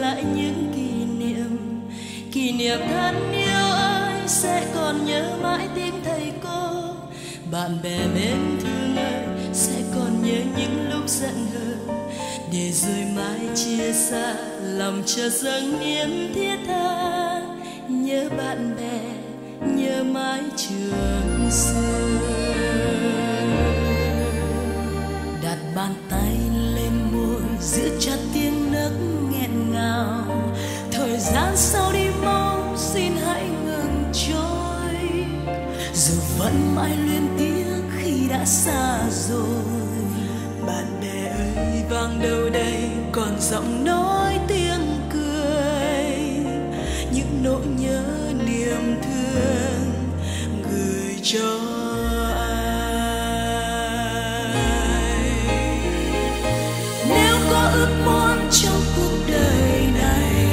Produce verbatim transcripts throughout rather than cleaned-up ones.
lại những kỷ niệm, kỷ niệm thân yêu ơi, sẽ còn nhớ mãi tiếng thầy cô. Bạn bè mến thương ơi, sẽ còn nhớ những lúc giận hờn, để rồi mai chia xa, lòng chợt dâng niềm thiết tha. Nhớ bạn bè, nhớ mái trường xưa. Đặt bàn tay lên môi, giữ chặt tiếng nấc nghẹn ngào. Thời gian sau đi mau, xin hãy ngừng trôi. Dù vẫn mãi luyến tiếc khi đã xa rồi. Bạn bè ơi, vang đâu đây còn giọng nói tiếng cười, những nỗi nhớ niềm thương gửi cho ai. Nếu có ước muốn trong cuộc đời này,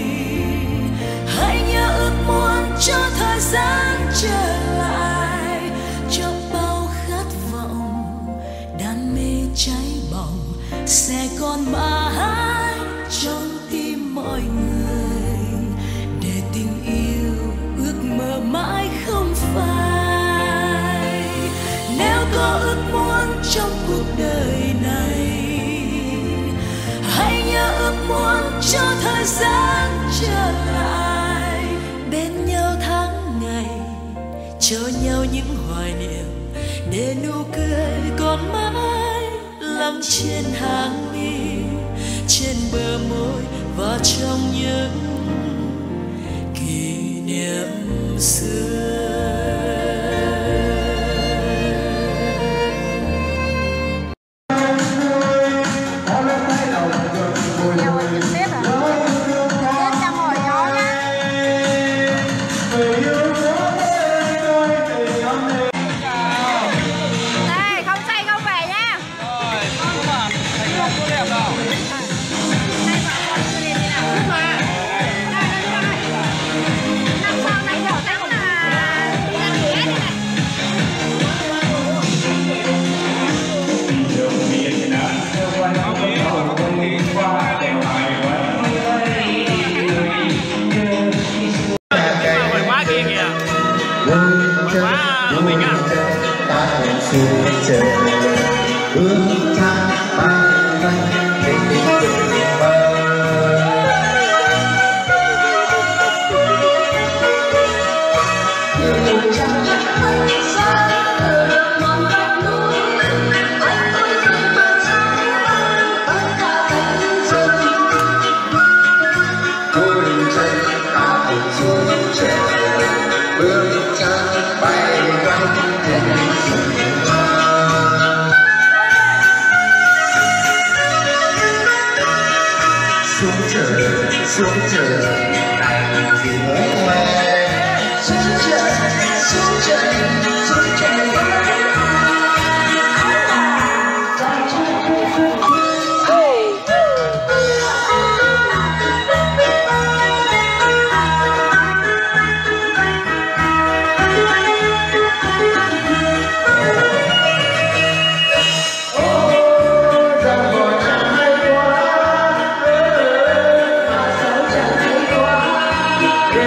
hãy nhớ ước muốn cho thời gian trở lại, cho bao khát vọng đam mê cháy bỏng sẽ còn mãi trong tim mọi người, để tình yêu ước mơ mãi không phai. Nếu có ước muốn trong cuộc đời này, hãy nhớ ước muốn cho thời gian trở lại, bên nhau tháng ngày, cho nhau những hoài niệm, để nụ cười còn mãi lắng trên hàng mi, trên bờ môi và trong những kỷ niệm xưa.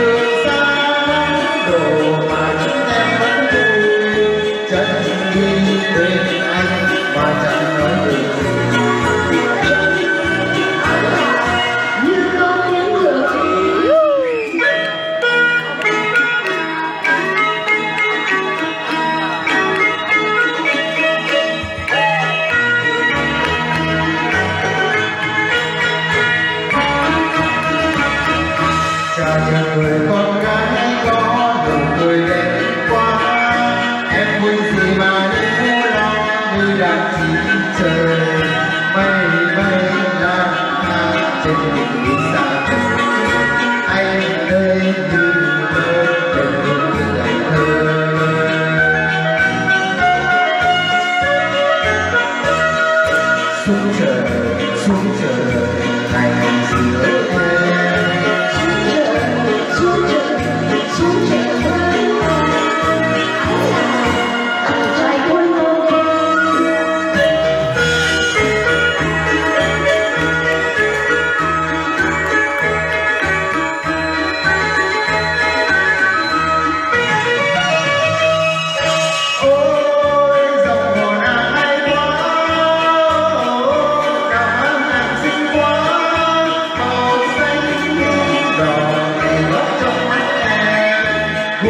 Hãy subscribe cho kênh Ghiền Mì Gõ để không bỏ lỡ những video hấp dẫn.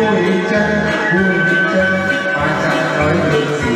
vui chân vui chân mà chẳng nói được gì.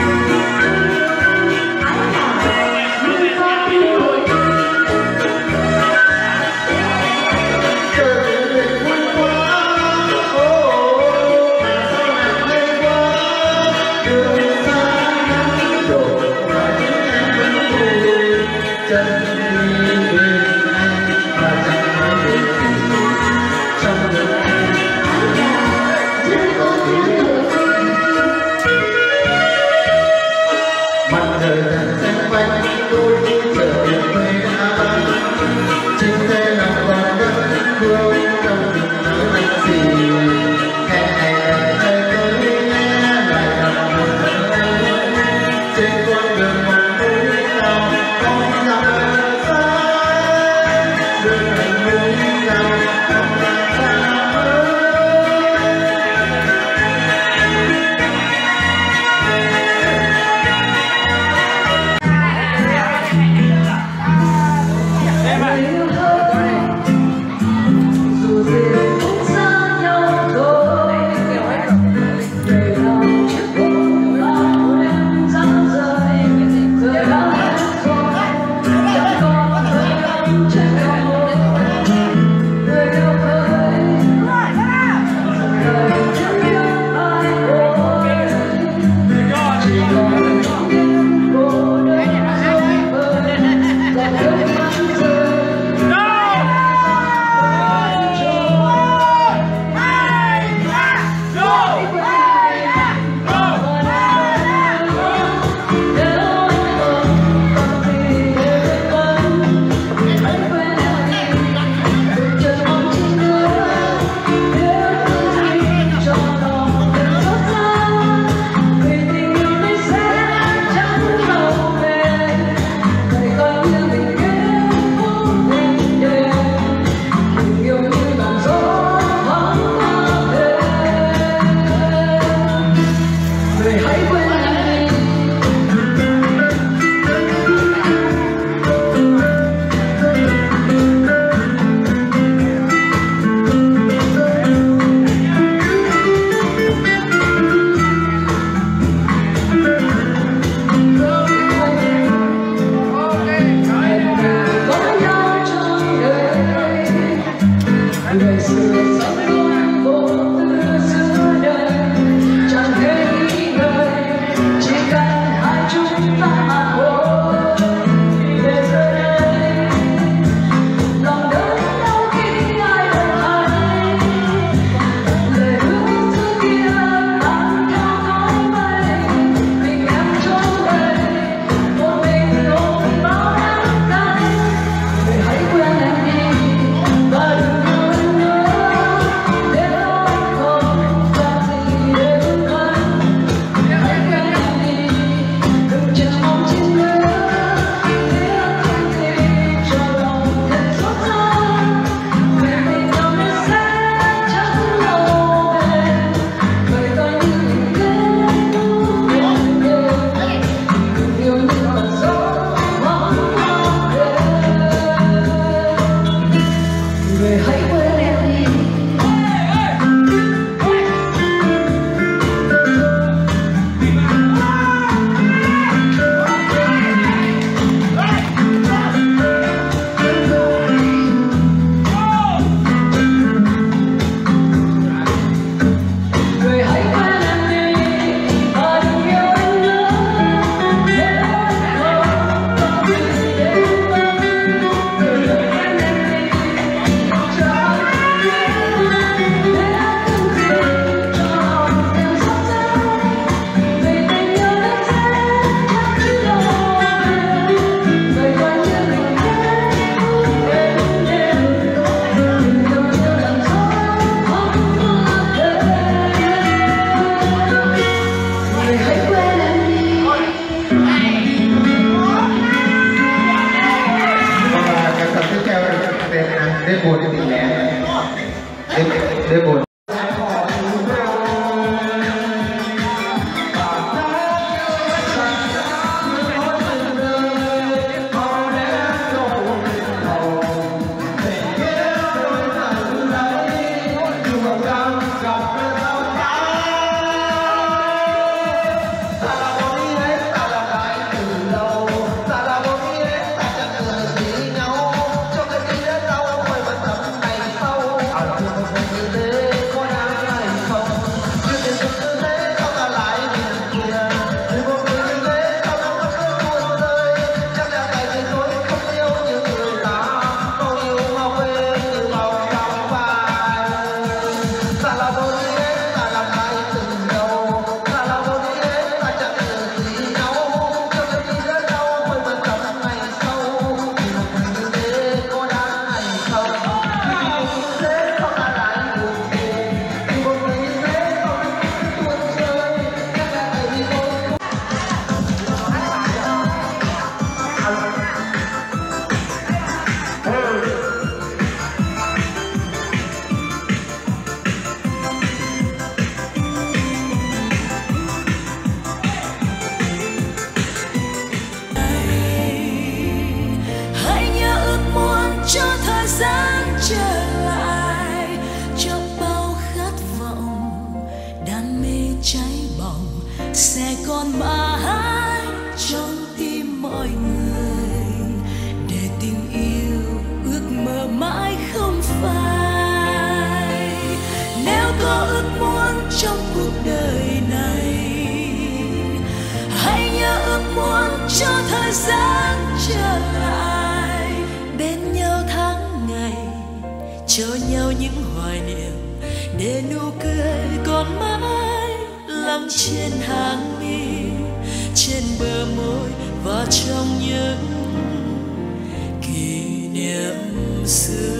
đêm buồn thì tìm lẽ đêm đêm buồn. Gặp gian trở lại bên nhau tháng ngày, cho nhau những hoài niệm để nụ cười còn mãi lắng trên hàng mi, trên bờ môi và trong những kỷ niệm xưa.